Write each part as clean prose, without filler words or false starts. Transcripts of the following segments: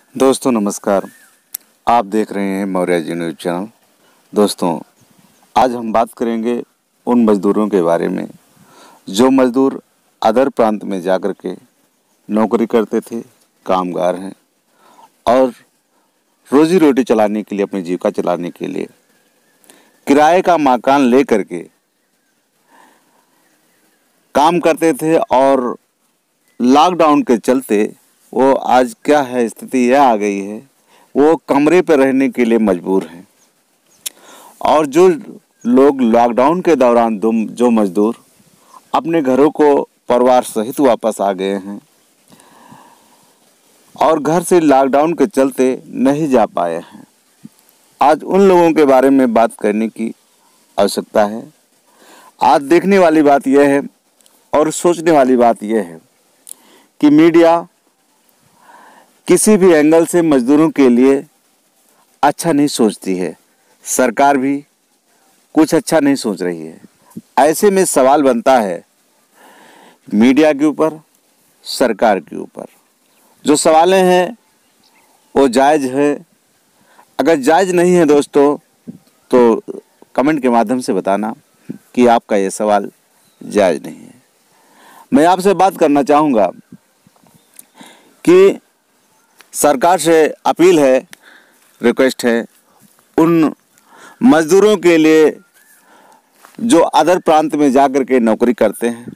दोस्तों नमस्कार। आप देख रहे हैं मौर्य जी न्यूज़ चैनल। दोस्तों आज हम बात करेंगे उन मज़दूरों के बारे में जो मज़दूर अदर प्रांत में जाकर के नौकरी करते थे, कामगार हैं और रोजी रोटी चलाने के लिए, अपनी जीविका चलाने के लिए किराए का मकान ले करके काम करते थे और लॉकडाउन के चलते वो आज क्या है, स्थिति यह आ गई है, वो कमरे पर रहने के लिए मजबूर हैं। और जो लोग लॉकडाउन के दौरान जो मजदूर अपने घरों को परिवार सहित वापस आ गए हैं और घर से लॉकडाउन के चलते नहीं जा पाए हैं, आज उन लोगों के बारे में बात करने की आवश्यकता है। आज देखने वाली बात यह है और सोचने वाली बात यह है कि मीडिया किसी भी एंगल से मजदूरों के लिए अच्छा नहीं सोचती है, सरकार भी कुछ अच्छा नहीं सोच रही है। ऐसे में सवाल बनता है मीडिया के ऊपर, सरकार के ऊपर। जो सवालें हैं वो जायज़ है, अगर जायज़ नहीं है दोस्तों तो कमेंट के माध्यम से बताना कि आपका ये सवाल जायज़ नहीं है। मैं आपसे बात करना चाहूँगा कि सरकार से अपील है, रिक्वेस्ट है उन मज़दूरों के लिए जो अदर प्रांत में जाकर के नौकरी करते हैं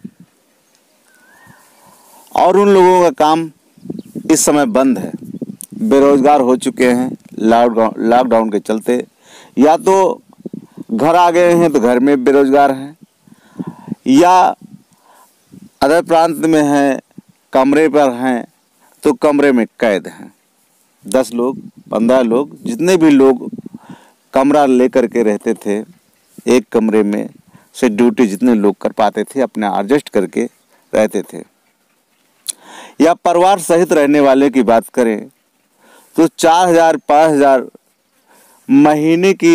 और उन लोगों का काम इस समय बंद है, बेरोजगार हो चुके हैं लॉकडाउन के चलते, या तो घर आ गए हैं तो घर में बेरोजगार हैं या अदर प्रांत में हैं, कमरे पर हैं तो कमरे में कैद हैं। 10 लोग 15 लोग जितने भी लोग कमरा लेकर के रहते थे, एक कमरे में से ड्यूटी जितने लोग कर पाते थे अपने एडजस्ट करके रहते थे। या परिवार सहित रहने वाले की बात करें तो 4000 5000 महीने की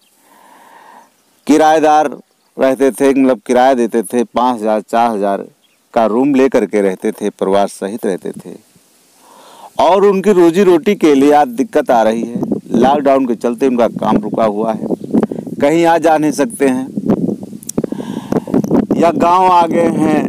किराएदार रहते थे, मतलब किराया देते थे। 5000 4000 का रूम ले करके रहते थे, परिवार सहित रहते थे और उनकी रोजी रोटी के लिए आज दिक्कत आ रही है। लॉकडाउन के चलते उनका काम रुका हुआ है, कहीं आ जा नहीं सकते हैं या गांव आ गए हैं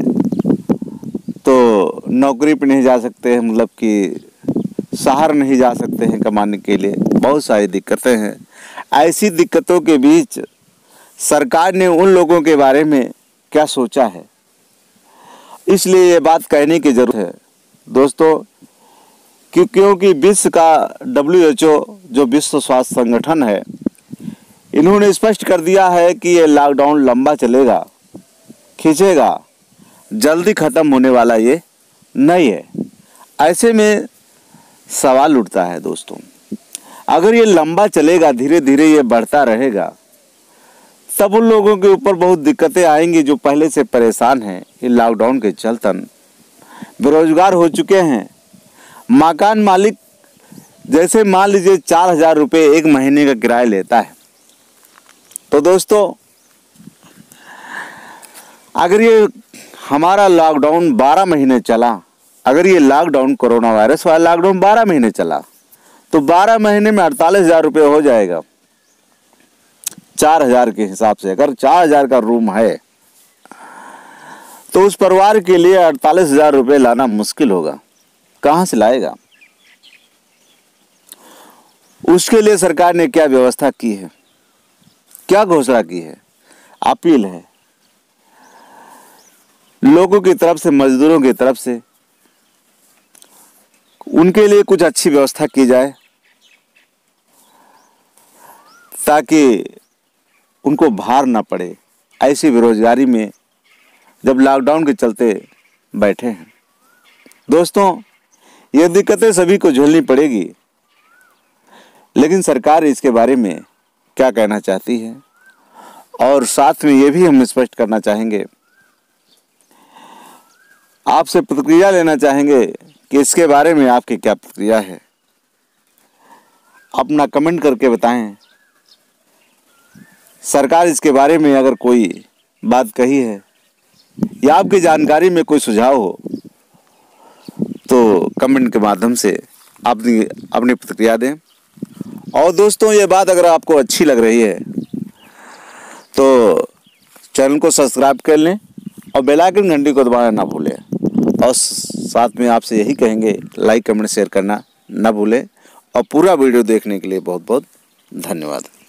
तो नौकरी पे नहीं जा सकते हैं, मतलब कि शहर नहीं जा सकते हैं कमाने के लिए। बहुत सारी दिक्कतें हैं। ऐसी दिक्कतों के बीच सरकार ने उन लोगों के बारे में क्या सोचा है, इसलिए ये बात कहने की ज़रूरत है दोस्तों, क्योंकि विश्व का WHO जो विश्व स्वास्थ्य संगठन है, इन्होंने स्पष्ट कर दिया है कि ये लॉकडाउन लंबा चलेगा, खींचेगा, जल्दी ख़त्म होने वाला ये नहीं है। ऐसे में सवाल उठता है दोस्तों, अगर ये लंबा चलेगा, धीरे धीरे ये बढ़ता रहेगा, तब उन लोगों के ऊपर बहुत दिक्कतें आएंगी जो पहले से परेशान हैं। ये लॉकडाउन के चलतन बेरोजगार हो चुके हैं। मकान मालिक जैसे मान लीजिए 4000 रुपये एक महीने का किराया लेता है, तो दोस्तों अगर ये हमारा लॉकडाउन 12 महीने चला, अगर ये लॉकडाउन कोरोना वायरस वाला लॉकडाउन 12 महीने चला तो 12 महीने में 48,000 रुपये हो जाएगा। 4000 के हिसाब से अगर 4000 का रूम है तो उस परिवार के लिए 48,000 रुपये लाना मुश्किल होगा। कहाँ से लाएगा? उसके लिए सरकार ने क्या व्यवस्था की है, क्या घोषणा की है? अपील है लोगों की तरफ से, मजदूरों की तरफ से, उनके लिए कुछ अच्छी व्यवस्था की जाए ताकि उनको भार ना पड़े ऐसी बेरोजगारी में जब लॉकडाउन के चलते बैठे हैं। दोस्तों ये दिक्कतें सभी को झेलनी पड़ेगी, लेकिन सरकार इसके बारे में क्या कहना चाहती है, और साथ में ये भी हम स्पष्ट करना चाहेंगे, आपसे प्रतिक्रिया लेना चाहेंगे कि इसके बारे में आपकी क्या प्रतिक्रिया है। अपना कमेंट करके बताएं। सरकार इसके बारे में अगर कोई बात कही है या आपकी जानकारी में कोई सुझाव हो तो कमेंट के माध्यम से अपनी अपनी प्रतिक्रिया दें। और दोस्तों, ये बात अगर आपको अच्छी लग रही है तो चैनल को सब्सक्राइब कर लें और बेल आइकन घंटी को दबाना ना भूलें। और साथ में आपसे यही कहेंगे, लाइक कमेंट शेयर करना ना भूलें। और पूरा वीडियो देखने के लिए बहुत बहुत धन्यवाद।